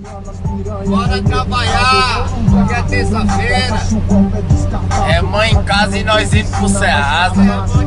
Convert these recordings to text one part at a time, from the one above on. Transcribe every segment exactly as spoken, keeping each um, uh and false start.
Bora trabalhar, porque é terça-feira. É mãe em casa e nós indo pro Ceasa.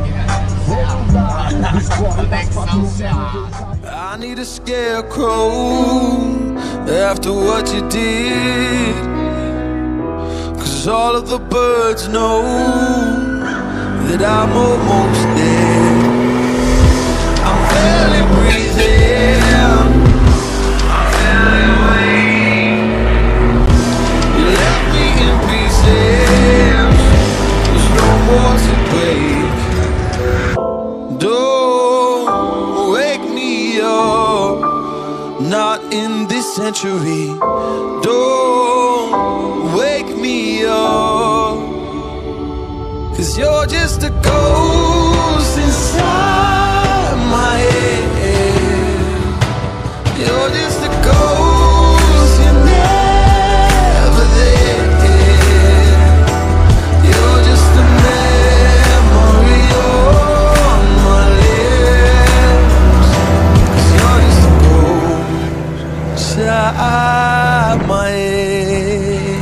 Conexão Ceasa. I need a scarecrow after what you did, 'cause all of the birds know that I'm almost dead. I'm barely breathing, I'm barely awake. You left me in pieces, there's no more to break. Don't wake me up, not in this century. Don't wake me up, 'cause you're just a ghost inside my head. You're just a ghost, you're never there. You're just a memory on my lips, 'cause you're just a ghost inside my head.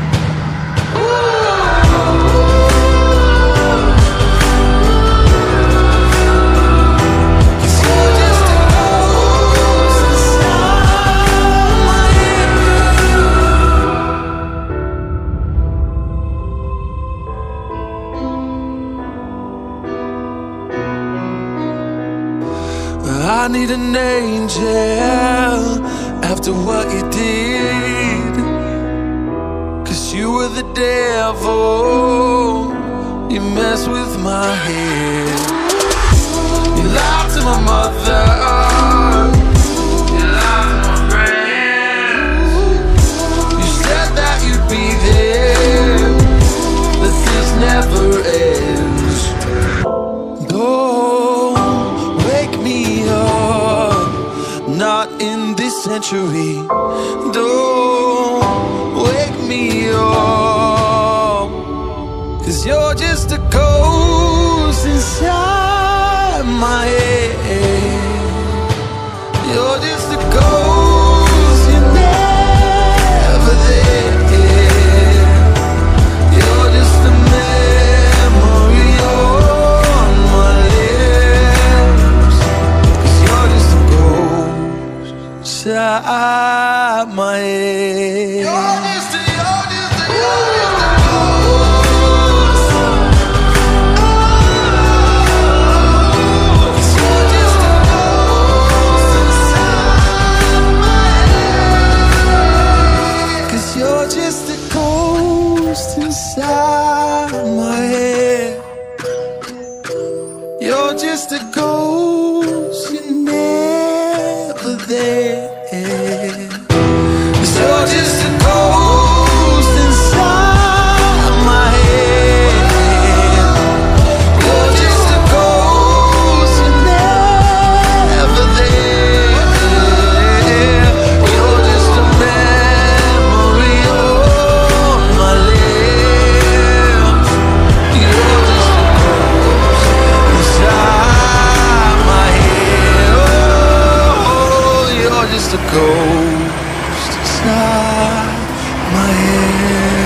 I need an angel after what you did, 'cause you were the devil, you messed with my head. You lied to my mother, you lied to my friends. You said that you'd be there, but this never ends. Don't wake me up, not in this century. Don't wake me up, 'cause you're just a ghost inside my head. You're just a ghost, you're never there. You're just a memory on my lips, 'cause you're just a ghost inside my head. You're just a, you're just a, you're just a ghost. Oh, 'cause you're just a ghost inside my head. 'Cause you're just a ghost inside my head. You're just a ghost, you're never there. 'Cause you're just a ghost inside my head. You're just a ghost, you're never there. You're just a memory on my lips. You're just a ghost inside my head. Oh, you're just a ghost inside my head.